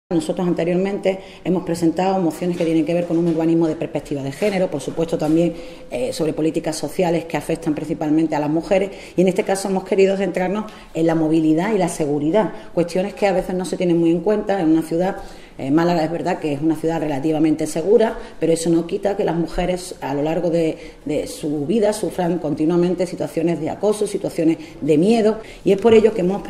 Nosotros anteriormente hemos presentado mociones que tienen que ver con un urbanismo de perspectiva de género, por supuesto también sobre políticas sociales que afectan principalmente a las mujeres, y en este caso hemos querido centrarnos en la movilidad y la seguridad, cuestiones que a veces no se tienen muy en cuenta en una ciudad. Málaga es verdad que es una ciudad relativamente segura, pero eso no quita que las mujeres a lo largo de su vida sufran continuamente situaciones de acoso, situaciones de miedo, y es por ello que hemos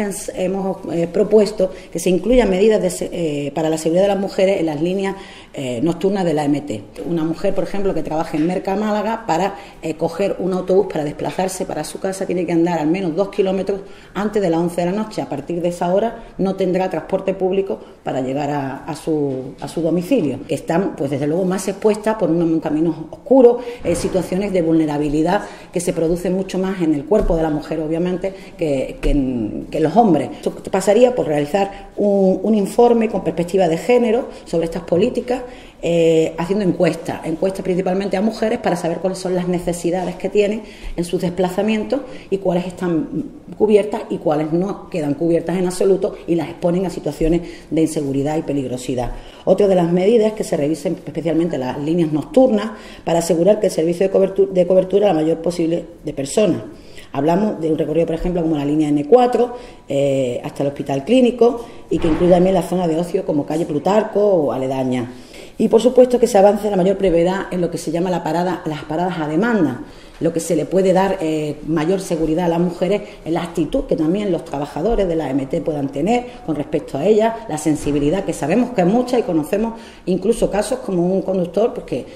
propuesto que se incluyan medidas para la seguridad de las mujeres en las líneas nocturnas de la MT. Una mujer, por ejemplo, que trabaja en Merca, Málaga, para coger un autobús para desplazarse para su casa tiene que andar al menos 2 kilómetros antes de las 11 de la noche. A partir de esa hora no tendrá transporte público para llegar a su domicilio. Están, pues desde luego, más expuestas por unos caminos oscuros, situaciones de vulnerabilidad que se producen mucho más en el cuerpo de la mujer, obviamente, que en los hombres. Esto pasaría por realizar un informe con perspectiva de género sobre estas políticas, haciendo encuestas principalmente a mujeres para saber cuáles son las necesidades que tienen en sus desplazamientos y cuáles están cubiertas y cuáles no quedan cubiertas en absoluto y las exponen a situaciones de inseguridad y peligrosidad. Otra de las medidas es que se revisen especialmente las líneas nocturnas para asegurar que el servicio de cobertura la mayor posible de personas. Hablamos de un recorrido, por ejemplo, como la línea N4 hasta el Hospital Clínico, y que incluye también la zona de ocio como calle Plutarco o aledaña. Y, por supuesto, que se avance a la mayor brevedad en lo que se llama las paradas a demanda, lo que se le puede dar mayor seguridad a las mujeres en la actitud que también los trabajadores de la MT puedan tener con respecto a ellas, la sensibilidad, que sabemos que es mucha, y conocemos incluso casos como un conductor pues, que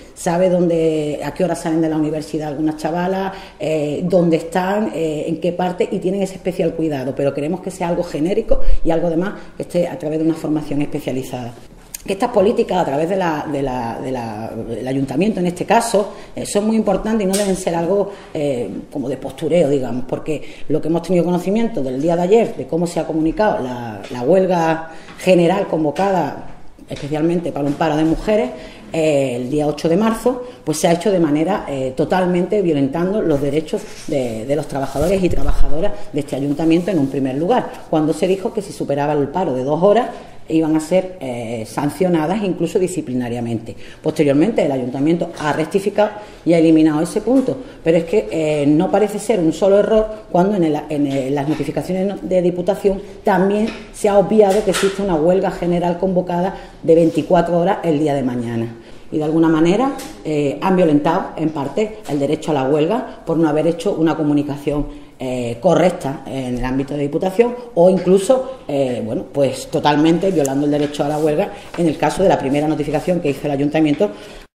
sabe a qué hora salen de la universidad algunas chavalas, dónde están, en qué parte, y tienen ese especial cuidado, pero queremos que sea algo genérico y algo además que esté a través de una formación especializada. Que estas políticas, a través del ayuntamiento en este caso, son muy importantes y no deben ser algo como de postureo, digamos, porque lo que hemos tenido conocimiento del día de ayer, de cómo se ha comunicado la huelga general convocada especialmente para un paro de mujeres, el día 8 de marzo, pues se ha hecho de manera totalmente violentando los derechos de los trabajadores y trabajadoras de este ayuntamiento en un primer lugar, cuando se dijo que si superaba el paro de 2 horas iban a ser sancionadas incluso disciplinariamente. Posteriormente el ayuntamiento ha rectificado y ha eliminado ese punto, pero es que no parece ser un solo error cuando en las notificaciones de Diputación también se ha obviado que existe una huelga general convocada de 24 horas el día de mañana. Y de alguna manera han violentado en parte el derecho a la huelga por no haber hecho una comunicación correcta en el ámbito de Diputación, o incluso pues totalmente violando el derecho a la huelga en el caso de la primera notificación que hizo el ayuntamiento